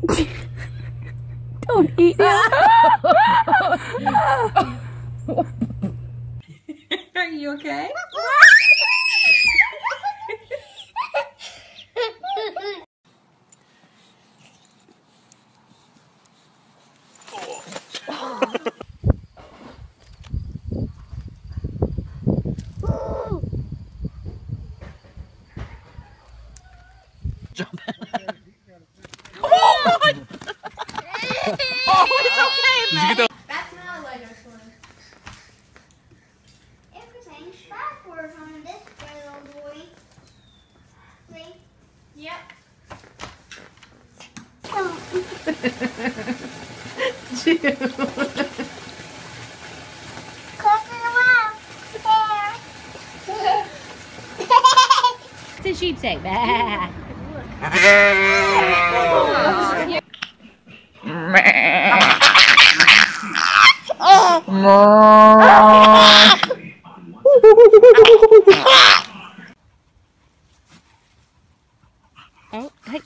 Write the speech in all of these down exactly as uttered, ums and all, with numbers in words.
Don't eat him. Are you okay? Jumping. Oh, oh, it's okay, man. That's not a Lego toy. Everything's backwards on this little boy. See? Yep. Jude. Close to the wall. There. It's a sheep's egg. Bah. Oh. Oh, hey,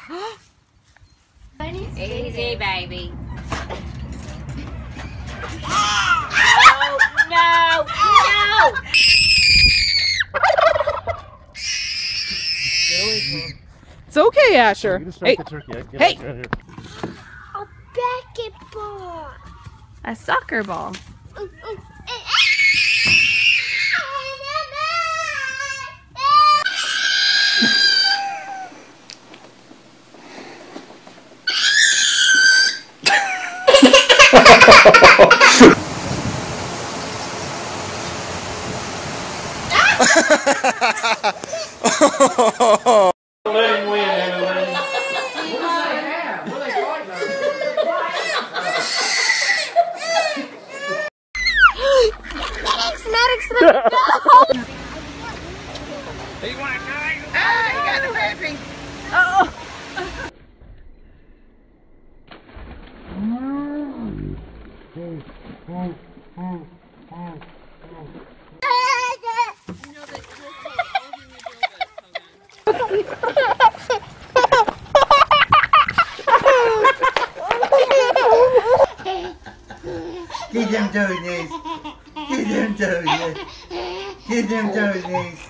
hey. Easy, baby. No, no, no. It's okay, Asher. Hey, the turkey. Get hey. Right here. A basketball. A soccer ball. Ooh, ooh. Let him win, Emily. you want to try? Ah, you got the baby. Oh. Get them toes, Get them toes, Get them toes,